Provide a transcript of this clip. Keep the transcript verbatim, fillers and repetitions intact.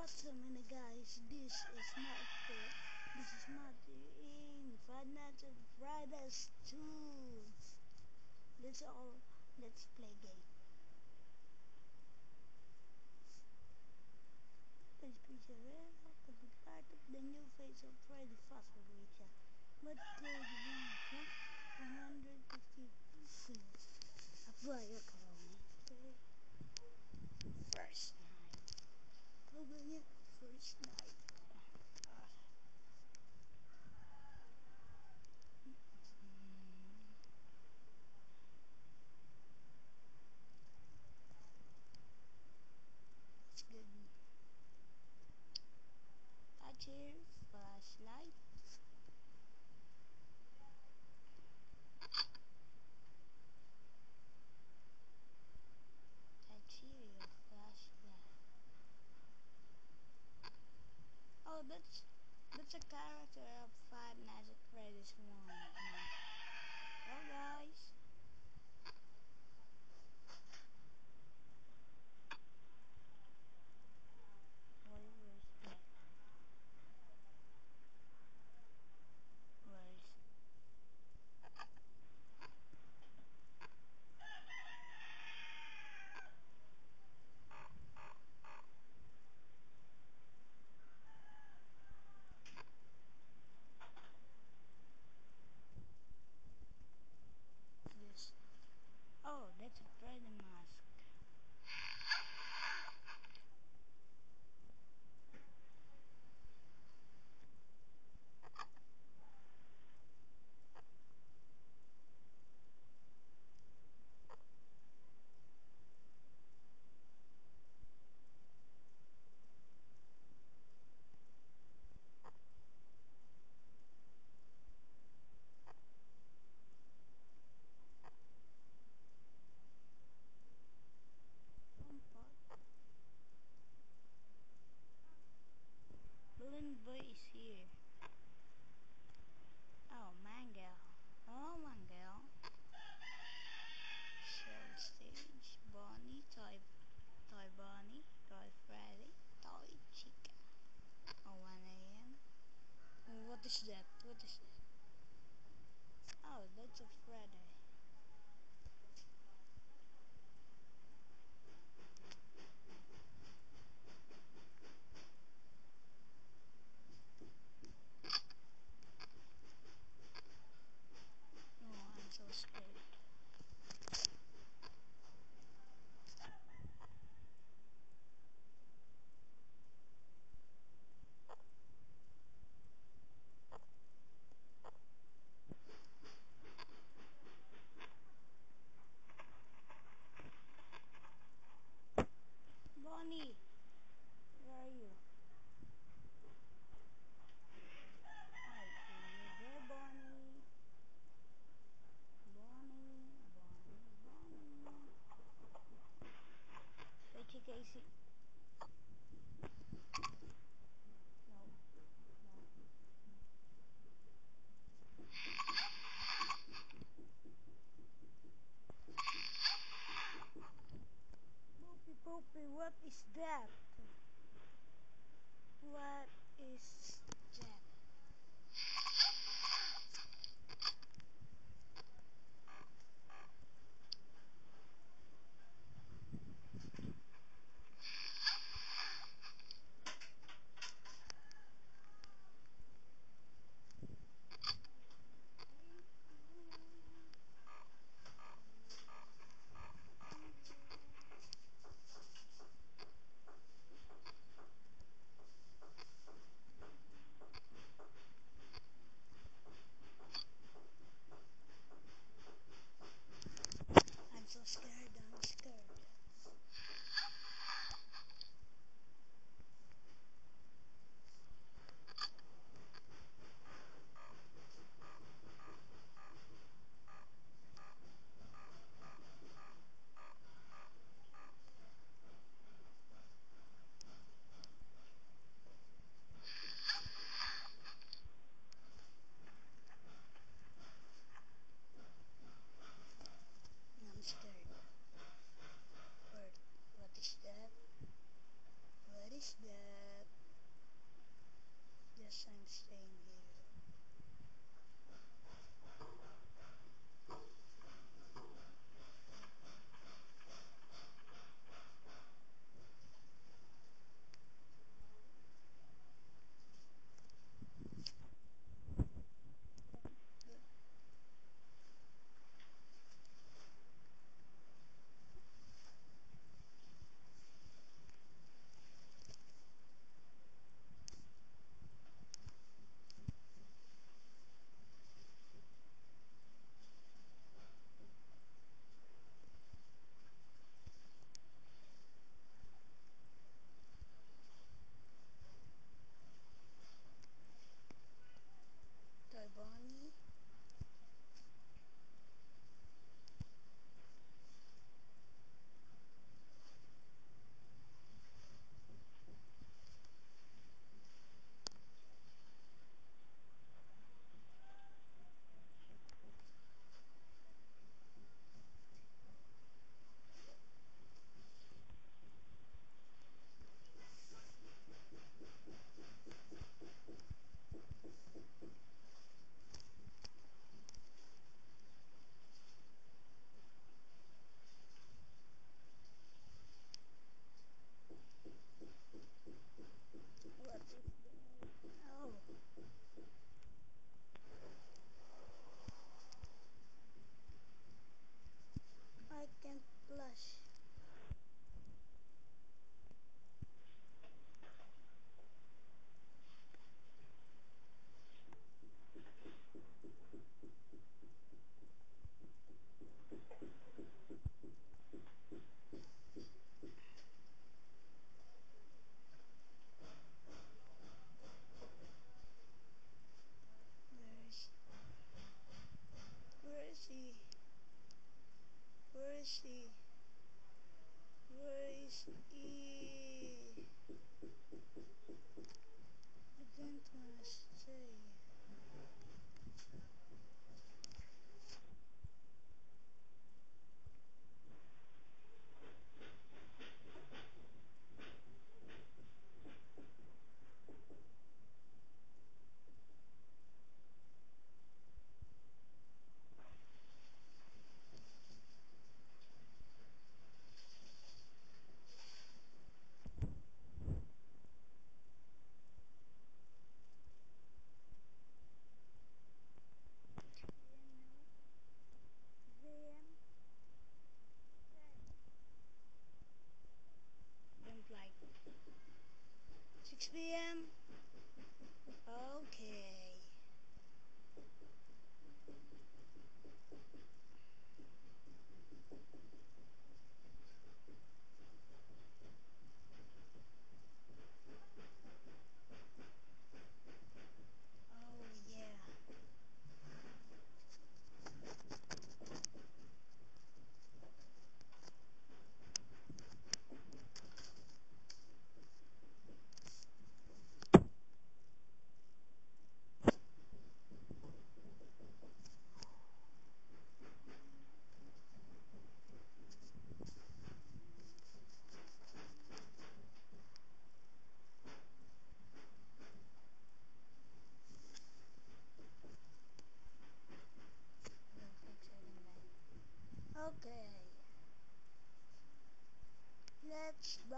What's up, man, guys? This is not uh, this is not in Fnaf Fridays two. Let's all let's play game. Please picture well to be part of the new phase of Freddy Fazbear Rachel. But code one one hundred fifty apply account. Okay. First night. Probably first night. Uh, it's good. Touch here, flashlight. Touch here, your flashlight. Oh, that's that's a character of Five Nights at Freddy's one. Well, guys. Where, where's that? Where's this? Oh, that's a Freddy mask. Balloon Boy is here. Oh, Mango. Oh, Mango. Shell stage. Bonnie, Toy, Toy Bonnie, Toy Freddy, Toy Chica. Oh, one A M. What is that? What is that? Oh, that's a Freddy. Oh, I'm so scared. Bonnie, where are you? Hi, you there, Bonnie? Bonnie, Bonnie, Bonnie. Hey, Casey. No, no. Poopy, poopy, what is that? What is that? I'm so scared, I'm scared. I'm scared. What, what is that? What is that? Yes, I'm staying here. Bonnie. What is that? Oh. I can't flush. Where is Where is he? Where is he? Where is he? I don't wanna stay. Don't like six P M Okay. Oh yeah. Okay. Let's